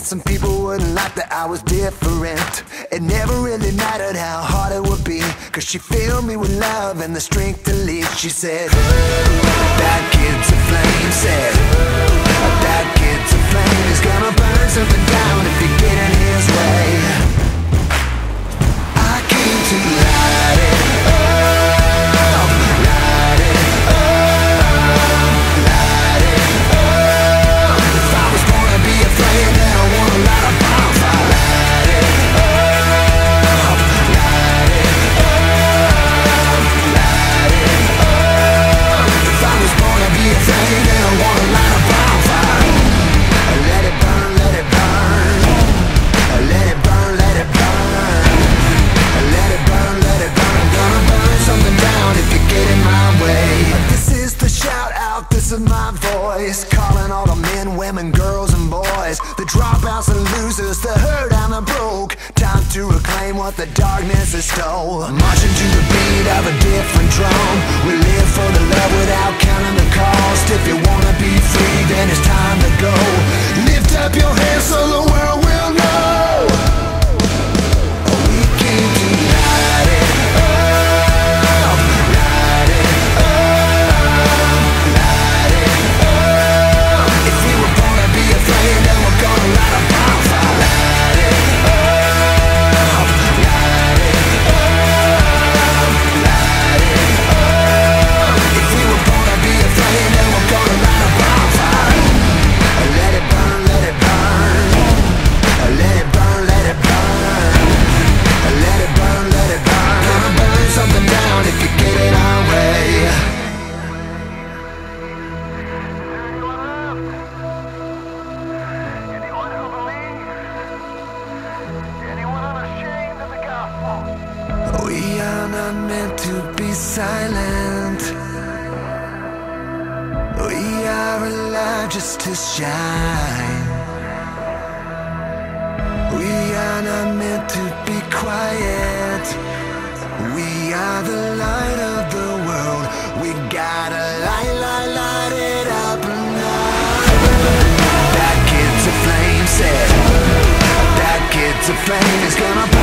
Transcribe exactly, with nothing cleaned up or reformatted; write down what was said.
some people wouldn't like that I was different. It never really mattered how hard it would be, cause she filled me with love and the strength to lead. She said, that kid's a flame. Said, that kid's a flame. He's gonna burn something down if you get in his way. I came to light it up, light it up, light it up. If I was born to be a flame, then I wanna light a bonfire. Light it up, light it up, light it up. If I was born to be a flame, then I wanna light a bonfire. Let it burn, let it burn. Let it burn, let it burn. Let it burn, let it burn. I'm gonna burn something down if you get in my way. This is the shout out, this is my voice, calling all the men, women, girls and boys, the dropouts and losers, the hurt and the broke. Time to reclaim what the darkness has stole. Marching to the beat of a different drum. We live for the love without counting the cost. If you wanna be free, then it's time to go. Lift up your hands so the world will know. We came to light it up, light it up, light it up. If we were born to be a flame, then we're gonna light a bonfire. Light it up, light it up, light it up. If we were born to be a flame, then we're gonna light a bonfire. Let it burn, let it burn. Let it burn, let it burn. Let it burn, let it burn. Gonna burn something down if you get in our way. Anyone who believes? Anyone unashamed of the gospel? We are not meant to be silent. We are alive just to shine. We are not meant to be quiet. We are the light of the world. We gotta light, light, light it up now. That kid's a flame. Said, that kid's a flame. He's gonna